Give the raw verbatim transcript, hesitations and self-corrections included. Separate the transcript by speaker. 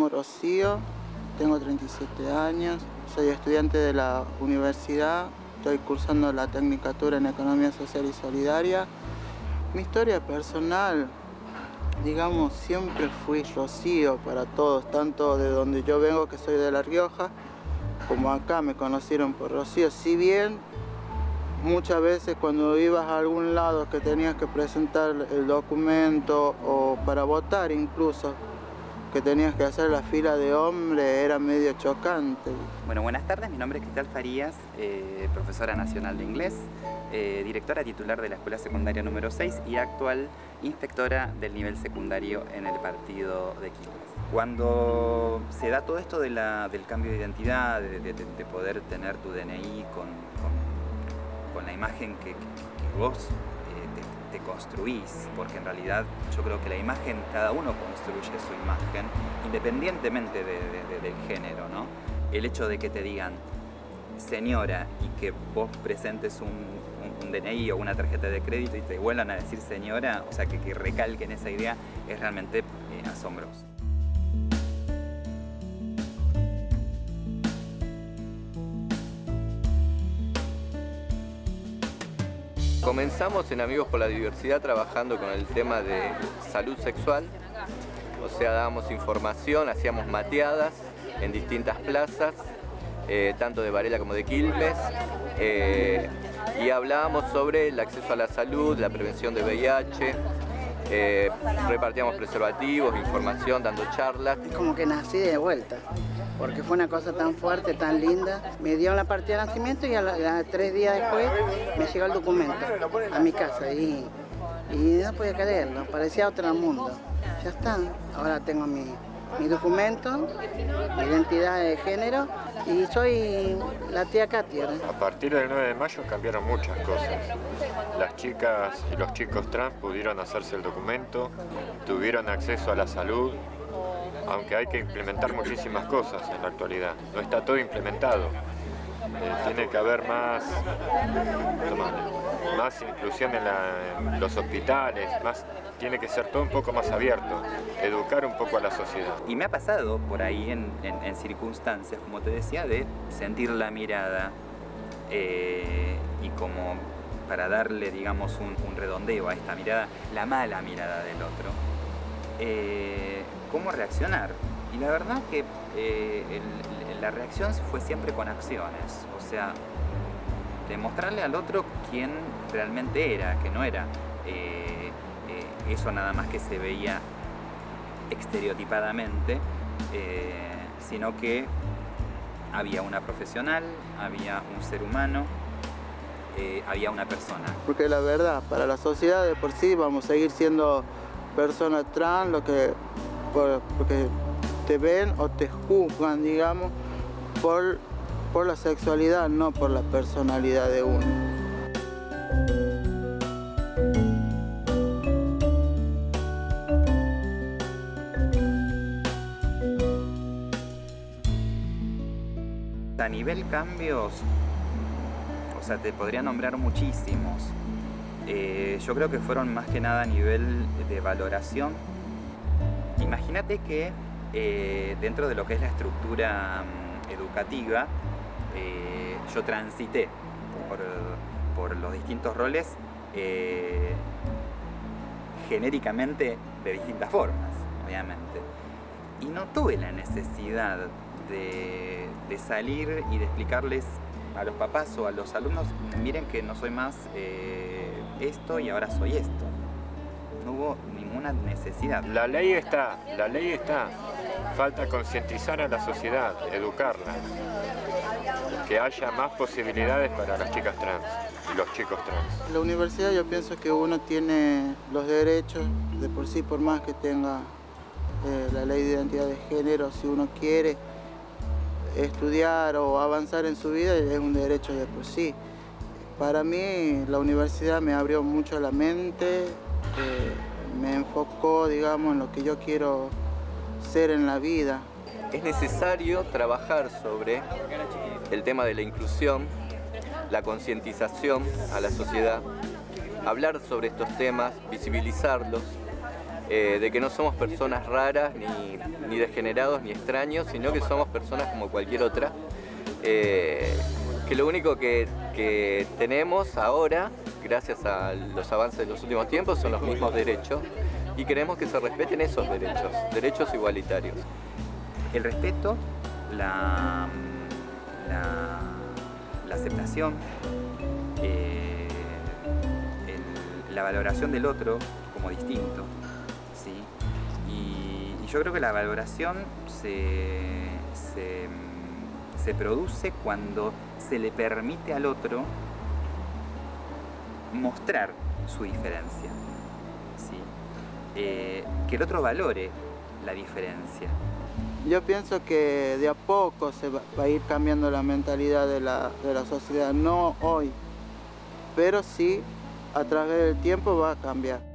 Speaker 1: Rocío, tengo treinta y siete años, soy estudiante de la universidad, estoy cursando la Tecnicatura en Economía Social y Solidaria. Mi historia personal, digamos, siempre fui Rocío para todos, tanto de donde yo vengo, que soy de La Rioja, como acá me conocieron por Rocío. Si bien muchas veces cuando ibas a algún lado que tenías que presentar el documento o para votar incluso, que tenías que hacer la fila de hombre, era medio chocante.
Speaker 2: Bueno, buenas tardes, mi nombre es Cristal Farías, eh, profesora nacional de inglés, eh, directora titular de la Escuela Secundaria número seis y actual inspectora del nivel secundario en el partido de Quilmes. Cuando se da todo esto de la, del cambio de identidad, de, de, de poder tener tu D N I con, con, con la imagen que, que, que vos eh, te, te construís, porque en realidad yo creo que la imagen, cada uno construye su imagen, independientemente de, de, de, del género, ¿no? El hecho de que te digan señora y que vos presentes un, un, un D N I o una tarjeta de crédito y te vuelvan a decir señora, o sea, que, que recalquen esa idea, es realmente eh, asombroso.
Speaker 3: Comenzamos en Amigos por la Diversidad trabajando con el tema de salud sexual, o sea, dábamos información, hacíamos mateadas en distintas plazas, eh, tanto de Varela como de Quilmes, eh, y hablábamos sobre el acceso a la salud, la prevención de V I H, eh, repartíamos preservativos, información, dando charlas.
Speaker 1: Como que nací de vuelta, porque fue una cosa tan fuerte, tan linda. Me dio la partida de nacimiento y a, la, a tres días después me llegó el documento a mi casa y, y no podía creerlo, parecía otro mundo. Ya está, ahora tengo mi, mi documento, mi identidad de género y soy la tía Katia.
Speaker 4: A partir del nueve de mayo cambiaron muchas cosas. Las chicas y los chicos trans pudieron hacerse el documento, tuvieron acceso a la salud, aunque hay que implementar muchísimas cosas en la actualidad. No está todo implementado. Eh, tiene que haber más, más inclusión en, la, en los hospitales, más, tiene que ser todo un poco más abierto, educar un poco a la sociedad.
Speaker 2: Y me ha pasado por ahí en, en, en circunstancias, como te decía, de sentir la mirada eh, y como para darle, digamos, un, un redondeo a esta mirada, la mala mirada del otro. Eh, cómo reaccionar. Y la verdad que eh, el, la reacción fue siempre con acciones, o sea, demostrarle al otro quién realmente era, que no era eh, eh, eso nada más que se veía estereotipadamente, eh, sino que había una profesional, había un ser humano, eh, había una persona.
Speaker 1: Porque la verdad, para la sociedad de por sí vamos a seguir siendo personas trans, lo que, por, porque te ven o te juzgan, digamos, por, por la sexualidad, no por la personalidad de uno.
Speaker 2: A nivel cambios, o sea, te podría nombrar muchísimos. Eh, yo creo que fueron más que nada a nivel de valoración. Imagínate que eh, dentro de lo que es la estructura um, educativa, eh, yo transité por, por los distintos roles eh, genéricamente de distintas formas, obviamente. Y no tuve la necesidad de, de salir y de explicarles a los papás o a los alumnos, miren que no soy más eh, esto y ahora soy esto. No hubo ninguna necesidad.
Speaker 4: La ley está, la ley está. Falta concientizar a la sociedad, educarla. Que haya más posibilidades para las chicas trans y los chicos trans.
Speaker 1: En la universidad yo pienso que uno tiene los derechos de por sí, por más que tenga eh, la ley de identidad de género, si uno quiere estudiar o avanzar en su vida es un derecho de por sí. Para mí la universidad me abrió mucho la mente, eh, me enfocó, digamos, en lo que yo quiero ser en la vida.
Speaker 3: Es necesario trabajar sobre el tema de la inclusión, la concientización a la sociedad, hablar sobre estos temas, visibilizarlos, eh, de que no somos personas raras, ni, ni degenerados, ni extraños, sino que somos personas como cualquier otra. Eh, que lo único que, que tenemos ahora, gracias a los avances de los últimos tiempos, son los mismos derechos y queremos que se respeten esos derechos, derechos igualitarios.
Speaker 2: El respeto, la, la, la aceptación, eh, el, la valoración del otro como distinto, ¿sí? Y, y yo creo que la valoración se, se, se produce cuando se le permite al otro mostrar su diferencia, ¿sí? Eh, que el otro valore la diferencia.
Speaker 1: Yo pienso que de a poco se va a ir cambiando la mentalidad de la, de la sociedad, no hoy, pero sí a través del tiempo va a cambiar.